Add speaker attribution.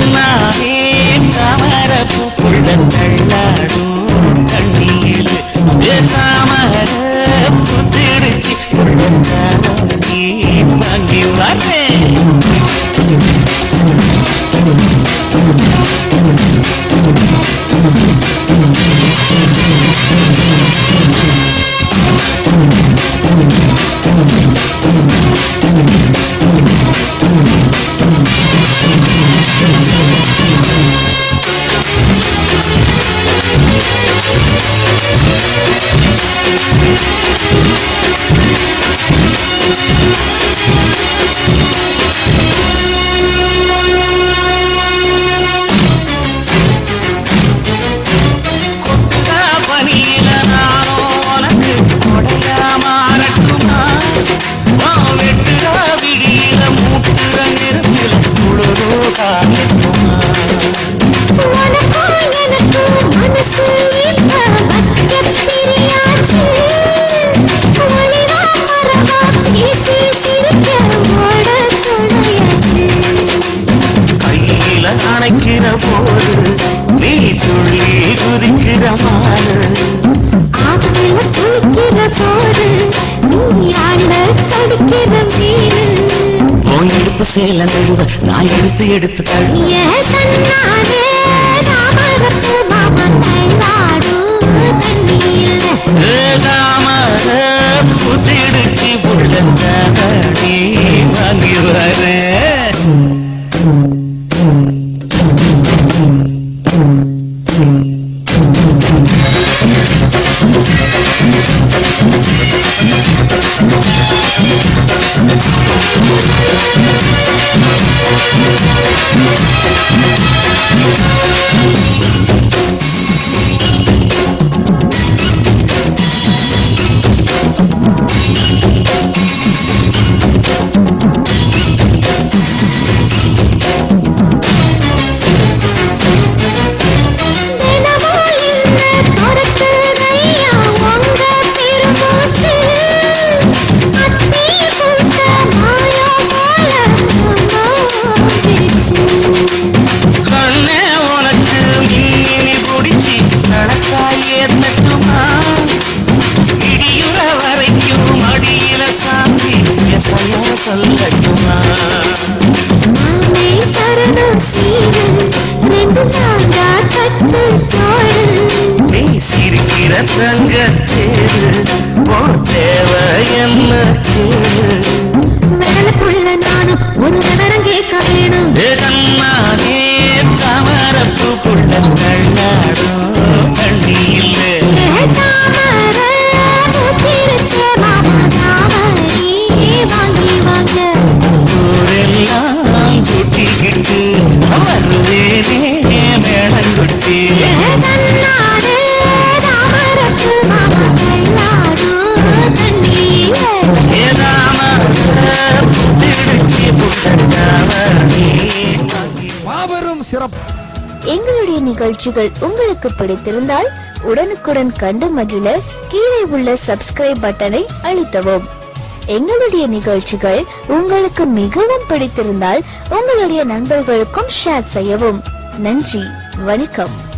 Speaker 1: தன்னாலே தாமரப்பு புள்ள தள்ளாடும் தண்ணீர் தாமர புத்திடுச்சு நீ வாங்கி வரேன் அணைக்கிற போது நீ துள்ளி குதிக்கிற மாறு
Speaker 2: ஆற்றில குளிக்கிற போது நீ ஆள கடிக்கிற மீனு
Speaker 1: போய் எடுப்பு சேல நழுவ நான் எடுத்து தழுவிய
Speaker 2: தன்னாலே தாமரப்பு மாமா தள்ளாடும் தண்ணியில்
Speaker 1: தாமர புத்திடுச்சு புள்ள நீ வாங்கி வரேன் சொல்லட்டுமா
Speaker 2: மாமே தரணும் சீரு ரெண்டு நாங்கா கட்டு தோடு
Speaker 1: நீ சிரிக்கிற தங்கத்தேரு உன் தேவை என்ன
Speaker 2: மேலக்குள்ள நானும் ஒரு விவரம் கேட்க வேணும்
Speaker 1: தன்னாலே தாமரப்பு புள்ள தள்ளாடும் தண்ணியில்
Speaker 2: தாமர பூத்திருச்ச மாமா தாமரை வாங்கி வாங்க
Speaker 1: ஊரெல்லாம் கூட்டிக்கிட்டு வருவேனே மேளங்குட்டி
Speaker 2: தன்னாலே தாமரப்பு மாமா தள்ளாடும் தண்ணியில்
Speaker 3: மாபெரும் சிறப்பு.
Speaker 2: எங்களுடைய நிகழ்ச்சிகள் உங்களுக்கு பிடித்திருந்தால் உடனுக்குடன் கண்டு மகிழ கீழே உள்ள சப்ஸ்கிரைப் பட்டனை அழுத்தவும். எங்களுடைய நிகழ்ச்சிகள் உங்களுக்கு மிகவும் பிடித்திருந்தால் உங்களுடைய நண்பர்களுக்கும் ஷேர் செய்யவும். நன்றி, வணக்கம்.